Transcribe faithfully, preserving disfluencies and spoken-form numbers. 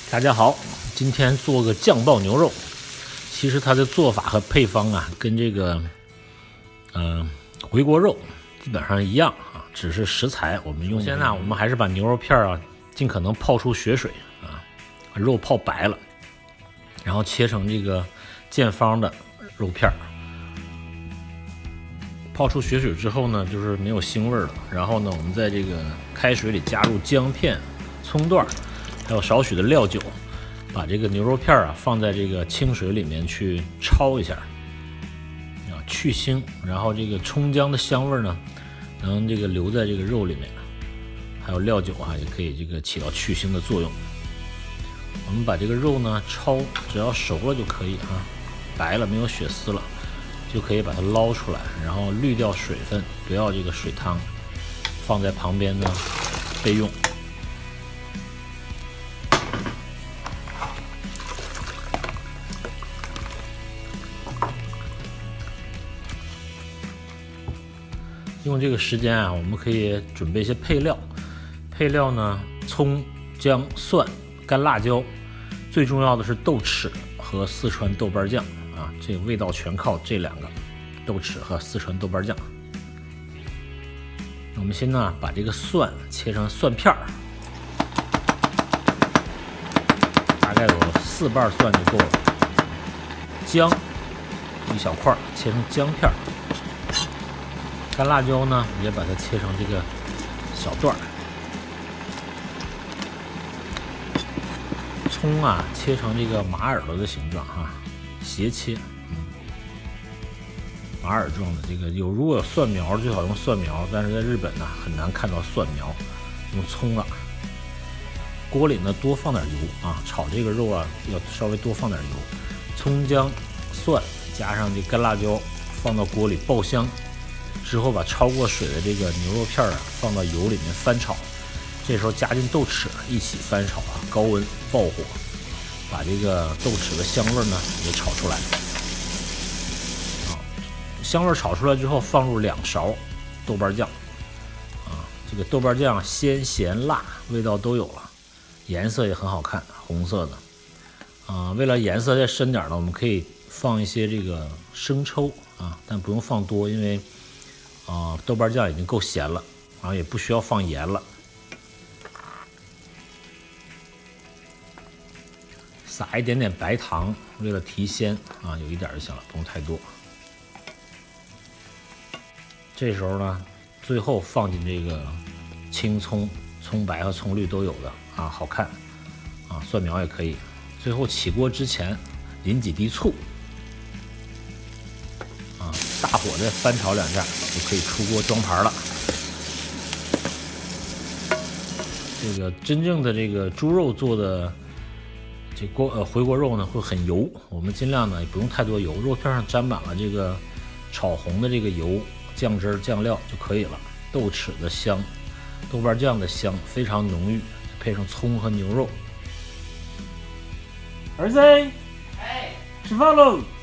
大家好，今天做个酱爆牛肉。其实它的做法和配方啊，跟这个嗯、呃、回锅肉基本上一样啊，只是食材我们用。首先呢，我们还是把牛肉片啊尽可能泡出血水啊，把肉泡白了，然后切成这个见方的肉片。泡出血水之后呢，就是没有腥味了。然后呢，我们在这个开水里加入姜片、葱段，还有少许的料酒，把这个牛肉片啊放在这个清水里面去焯一下，啊，去腥。然后这个葱姜的香味呢，能这个留在这个肉里面，还有料酒啊，也可以这个起到去腥的作用。我们把这个肉呢焯，只要熟了就可以啊，白了没有血丝了。就可以把它捞出来，然后滤掉水分，不要这个水汤，放在旁边呢备用。用这个时间啊，我们可以准备一些配料。配料呢，葱、姜、蒜、干辣椒，最重要的是豆豉和四川豆瓣酱。啊，这个味道全靠这两个豆豉和四川豆瓣酱。我们先呢把这个蒜切成蒜片儿，大概有四瓣蒜就够了。姜一小块切成姜片儿，干辣椒呢也把它切成这个小段儿。葱啊切成这个马耳朵的形状哈、啊。斜切，嗯，马耳状的这个有，如果有蒜苗最好用蒜苗，但是在日本呢很难看到蒜苗，用葱啊。锅里呢多放点油啊，炒这个肉啊要稍微多放点油，葱姜蒜加上这干辣椒放到锅里爆香，之后把焯过水的这个牛肉片啊放到油里面翻炒，这时候加进豆豉一起翻炒啊，高温爆火。把这个豆豉的香味呢也炒出来，啊，香味炒出来之后，放入两勺豆瓣酱，啊，这个豆瓣酱鲜咸辣味道都有了，颜色也很好看，红色的，啊，为了颜色再深点呢，我们可以放一些这个生抽啊，但不用放多，因为啊豆瓣酱已经够咸了，然后也不需要放盐了。撒一点点白糖，为了提鲜啊，有一点就行了，不用太多。这时候呢，最后放进这个青葱、葱白和葱绿都有的啊，好看啊，蒜苗也可以。最后起锅之前淋几滴醋啊，大火再翻炒两下就可以出锅装盘了。这个真正的这个猪肉做的。这锅呃回锅肉呢会很油，我们尽量呢也不用太多油，肉片上沾满了这个炒红的这个油、酱汁、酱料就可以了。豆豉的香，豆瓣酱的香非常浓郁，配上葱和牛肉。儿子， 哎， 吃饭喽！